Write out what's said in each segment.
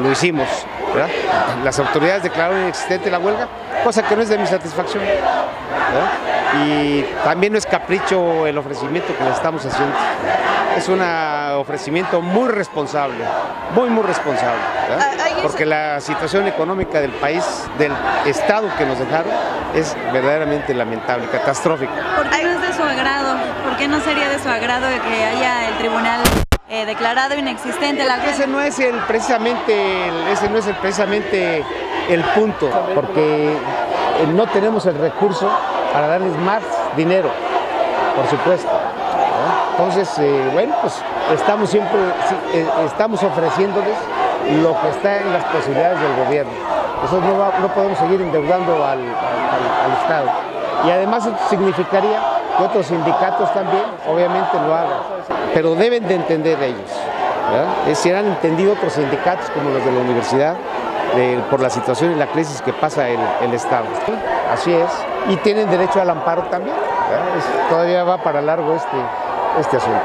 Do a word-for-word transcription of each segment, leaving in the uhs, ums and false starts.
lo hicimos, ¿verdad? Las autoridades declararon inexistente la huelga, cosa que no es de mi satisfacción, ¿verdad? Y también no es capricho el ofrecimiento que le estamos haciendo. Es un ofrecimiento muy responsable, muy, muy responsable, ¿verdad? Porque la situación económica del país, del estado que nos dejaron, es verdaderamente lamentable, catastrófica. ¿Por qué no es de su agrado? ¿Por qué no sería de su agrado que haya el tribunal eh, declarado inexistente la huelga? Ese no es el precisamente, el, ese no es el, precisamente el punto, porque no tenemos el recurso para darles más dinero, por supuesto. Entonces, eh, bueno, pues estamos siempre, eh, estamos ofreciéndoles lo que está en las posibilidades del gobierno. Nosotros no, va, no podemos seguir endeudando al, al, al Estado. Y además esto significaría que otros sindicatos también, obviamente, lo hagan. Pero deben de entender ellos, ¿verdad? Es decir, han entendido otros sindicatos como los de la universidad, de, por la situación y la crisis que pasa el, el Estado. Así es. Y tienen derecho al amparo también, ¿verdad? Es, todavía va para largo este, este asunto.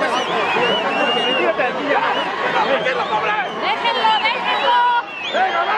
¡Déjenlo, déjenlo!